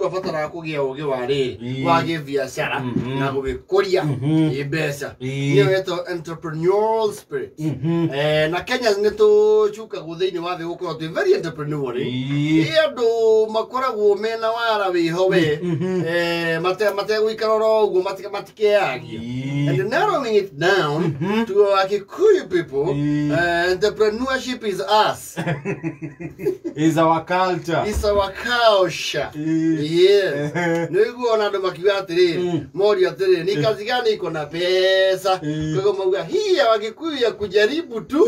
Fatara kugia wari wage biashara na gubikuria ibesa niyo yeto entrepreneurial spirit na Kenya nito chuka guthini wa thi gukorwo twi very entrepreneurial andu makoragwo mena wara wihowe mate guikaroro uguo matikeagia and narrowing it down to Kikuyu people entrepreneurship is us is our culture. It's our culture. Yes. Nugu na ndo makiwa atiri, mori atiri, ni kazi gani iko na pesa. Kwa hivyo mauga hii ya Wakikuyu ya kujaribu tu.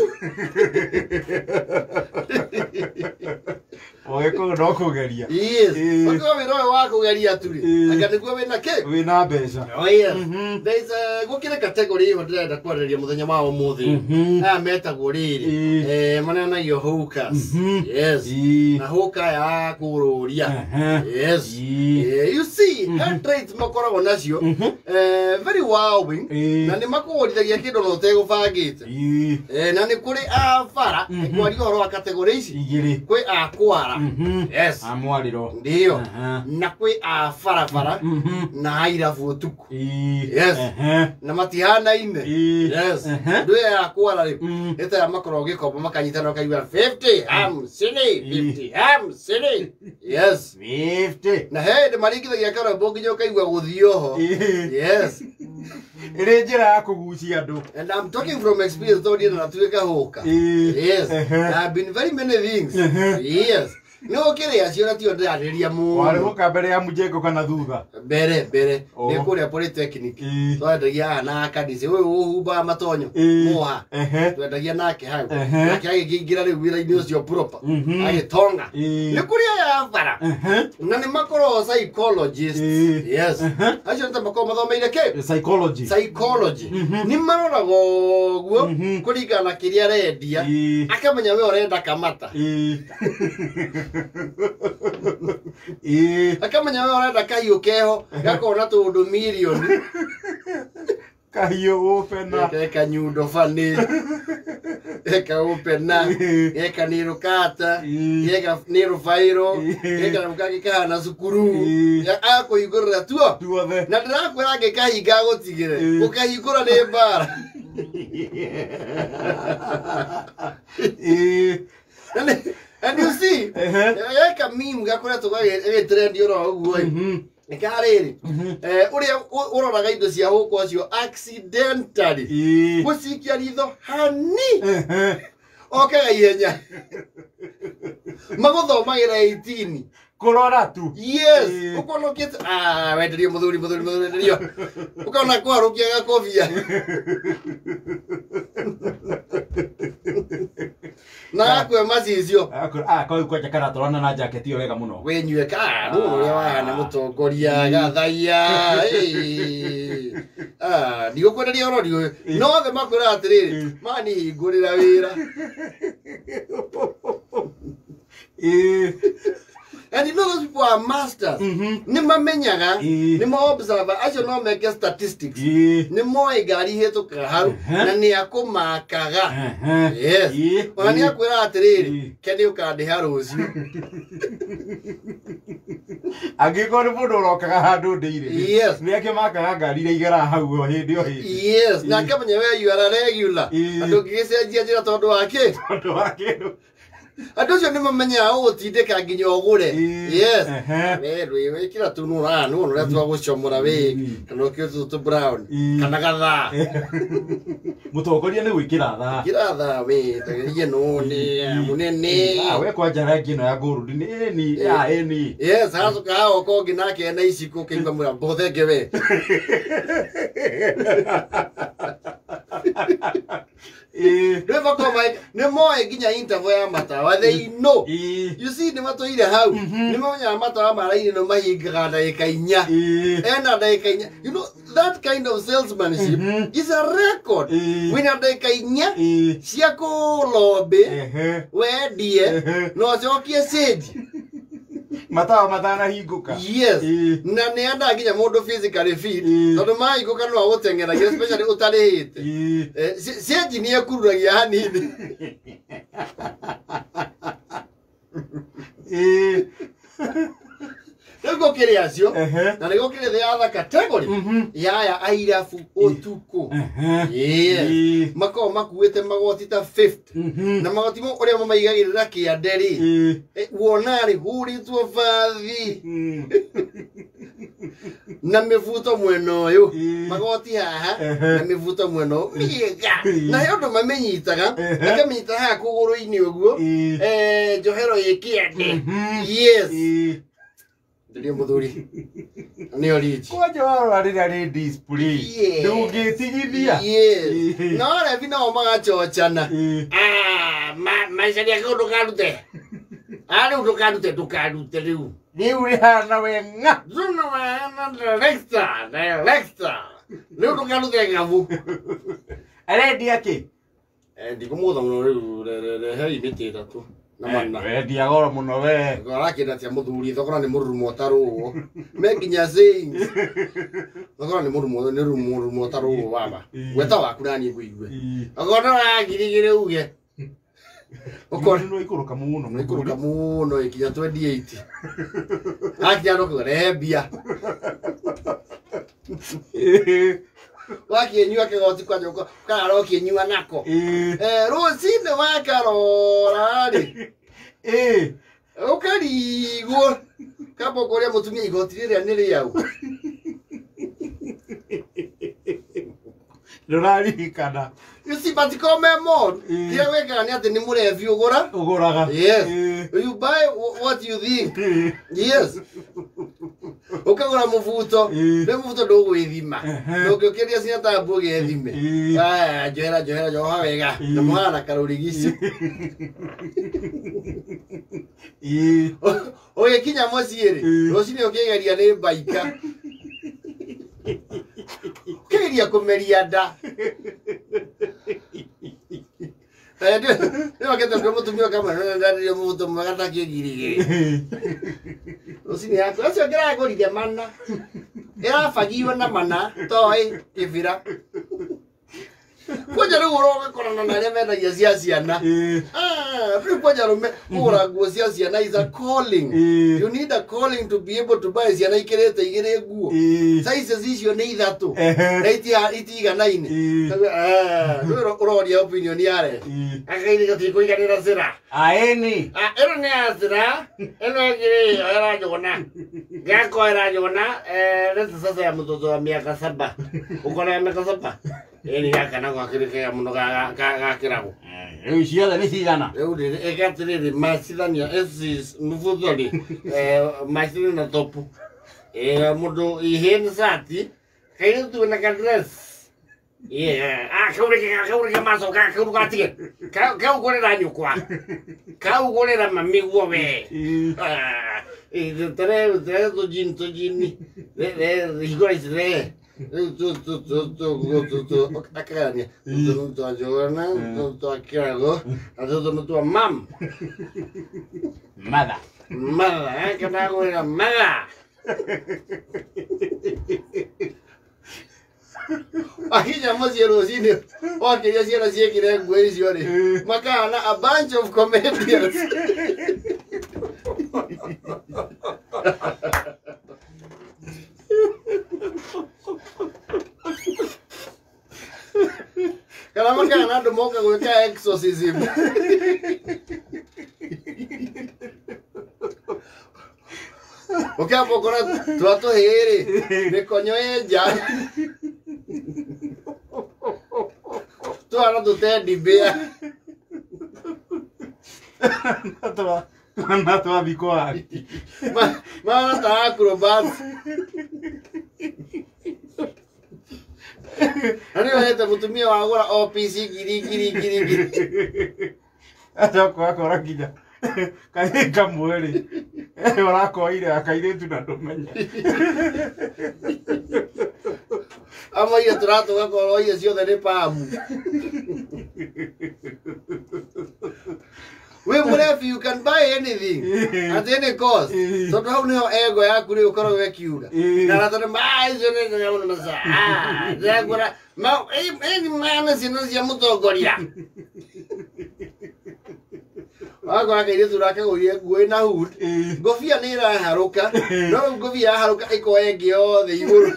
Oweko no kugeria. Yes. Wako wiro wa kugeria turi. Akanikuwa wina ke? Wina mbeca. Oh yes. There is a gukire category ho ndĩrenda kwarĩria muthenya wa ũmũthĩ. Metagwo rĩrĩ. Manena yo hookers. Yes. Na hoka ya kururia. Yes. You see, heart rates makoragwo nacio very wowing. Na nĩ makuorithagia kĩndũ no tegũbangĩte. Na nĩ kũrĩ abara kwaria ũhoro wa category ici. Kwĩ akwara. Yes. Amwariro. Ndio. Na kwĩ abarabara na airabu utuku. Yes. Na matihana ine. Yes. Ndio akwara rĩ. Eta ya makoro gĩkombo makanyitana kaigua 50 am silly 50 am silly. Yes. 50. Na he maringithagia karabo nginya kaigua guthio ho. Yes. Ĩrĩ njĩra ya kũgucia andũ. And I'm talking from experience, though na tuweka hoka. Yes. I've been very many things. Yes. No kire acio na tio ndariria mu. Wale hoka mbere ya mujengo kana thutha. Mbere ni kuria polytechnic. Twendagia na kanise uyu uhumba matonyo. Muha. Twendagia nake hau. Nake agigingira riu wira-ini ucio proper. Agitonga. Ni kuria ya bara. Na ni makoro psychologist. Yes. Acio ntamako mathomeire ke? Psychology. Ni marorago guo kuringana kiria rendia. Akamenya we urenda kamata. Akamenya we urenda kahiũ keho gakona tundu milioni kahiũ upena eka nyundo fani eka upena eka nirukata eka nirufairo eka mukaki kana sukuru akũhingũrĩra tuo na ndĩrakwĩra angĩkahinga gũtigĩre ũkahingũra nĩ mbara. And you see, eka meme gakoretwo gagĩtrend oro ũguo Nikariri. Uria uroraga indo cia huko acio accidentally. Gucikia ritho hani. Okay ihenya. Maguthomagira 18. Kurora tu. Yes. Ukonokete wenderio muthuri wenderio. Ukona kwarukia gakobia. Na kwe macicio kwa jakara torana na jacket iyo wega muno wenyue ka uria wahana mutongoria gathaia ndigukwenderia oro no the makwira atiriri mani hingurira wira and you know those people are masters. Ni mamenyaga, ni mo observer, acio no make statistics. Ni mo igari hetuka hau na ni akumakaga. Yes. Ona ni akwira atiriri, keni ukandiha rucio. Angikori mundu urokaga handu ndiri. Yes. Ni akimakaga ngari ira igera hau hindi o hindi. Yes. Na kamenya we you are regular. Andu gicenjia njira tondu wake. Adocio ni mamenya utindika nginya ogure. Yes. Wewe wikira tu nura no ria twa gucomora we kana kio tu brown kana gatha. Mutongoria ni gwikira tha. Kira tha we tagirie no ni munene. We kwa njara ngino ya gold ni eni. Yes, hazo ka oko nginake na iciko kiimba mura bothenge we. Never come no more ginya interview ya matawa they know. You see ni matoire hau ni manya matawa maraini no mahingaga ndagika inya ena ndagika inya. You know that kind of salesmanship is a record. Wina ndagika inya cia kulobe wendie no cokie sendi matawa matana hinguka. Yes. Na ne anda ginya mundu physically fit tondu mahingũka no agutengeragia especially utarihite sendi ni akururagia hanini. Nĩguo kĩrĩ acio na nĩguo kĩrĩ the other category ya airabu ũtukũ makoragwo makuĩte magoti ta 50 na magoti mau ũrĩa mamaigagĩrĩra kĩande-rĩ wona-rĩ hũrĩtwo bathi na mĩbuto mwena ũyũ magoti haha na mĩbuto mwena ũyũ mĩega na he ũndũ mamenyitaga akamĩnyita haha kũgũrũ-inĩ ũguo njohero ĩ kĩande yes ndio mũthuri nĩo rich kwanja warora rĩrĩa rĩ display ndũngĩtigithia no revi nao magacochana maicania kĩu ndũkarute rĩu ndũkarute rĩu rĩhana wenga rĩu ndũkarute ngabu arendia kĩ ndikũmũtha mũno rĩu hei mĩtĩ ĩtatũ wendia goro mũno we arakĩenda atĩa mũthuri thogora nĩ mũrurumo ũtarũo me nginya sayings thogora nĩ mũrurumo ũtarũo baba gweta waku naniĩ ngũigue thogora ũragirigĩre uge no ikũrũka mũno ikinya 28 akinya ndokiuga rehe mbia wakĩnyua kĩgoti kwanja kana ũkĩnyua nako rũcinĩ wakarora-rĩ ũkarigwo kamba ũkũrĩa mũtumia igoti rĩrĩa nĩ rĩau ndũraririkana matiko me moru kĩrĩa wĩkaga nĩ atĩ nĩ mũrebi ũgũraga yes you buy what you think yes ukagura mũbuto rĩu mũbuto ndũgwĩthima ndũngĩũkĩria cinya tambu ũgethime njohera njoha wega na mũhana karũrigici ũgĩkinya mũciĩ-rĩ rũcinĩ ũkĩgeria nĩ baika ũkĩgeria kũmeria nda nĩwakĩte kwĩ mũtumia kamwe ndarĩrio mũbuto mwega takĩgirigĩrĩ rũcinĩ yaku acio ngĩragũrire mana ĩrabagio na mana toĩ kĩbira kwanja rĩu ũrogakorana na arĩa mendagia cia ciana rĩu kwanja rũme kũgũra nguo cia ciana is a calling you need a calling to be able to buy ciana ikĩrĩte igĩrĩ nguo sizes icio nĩ ithatũ na itiganaine rĩu ũroria opinion yare akaini gatikũiganĩra cĩra aĩni ĩno nĩ ya cĩra ĩno ĩngĩ ĩra njũgũna ngakoera njũgũna rĩtũ sasa ya mũtoto wa mĩaka 7 ũkona ya mĩaka 7 eni gaka na gwakĩrĩkega mũno gakĩragwo rĩu ciothe nĩ cigana rĩu ĩka atĩrĩrĩ macithania mũbuthori macithania na topu mũndũ ihĩni sati kairĩtu na kadress kaurĩke macoka kauru gatige kau kũrĩra nyũkwa kau kũrĩra mamiguo we tere tũjini higora ici re akagania twa njũgũna twa kĩrago na tũtũ twa mam matha kana gwĩra matha akinya mũciĩ rũcinĩ wakĩria ciana ciĩkĩre nguo icio-rĩ makahana a bunch of comedians kana makahana andũ moka gwĩka exorcism ũkĩamba ũkora twatũhĩ-rĩ mĩkonyo ĩ nja twana tũtendibĩa na twathikwo harĩ mana ta acrobats na nĩwehete mũtumia wagũra OPC ngiri acoka akora nginya kaĩ kamwe-rĩ ũrakoire akairĩtu na ndũmenye amaire tũratũgakorwo irio ciothe nĩ pamu we mũrebi you can buy anything at any cost tondũ hau nĩho ego yaku rĩu ũkorwo wekiuga na tondũ icio nĩgũra eni mana ciana cia mũtongoria Agora kairitu rake gurie nguo na hood. Ngobia ni iraharuka. No ngobia haruka iko enge yothe iguru.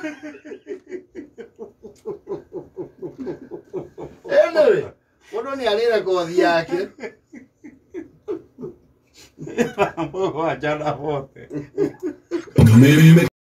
Anyway, mundu ni arira kothi yake. Vamos a echar la bote.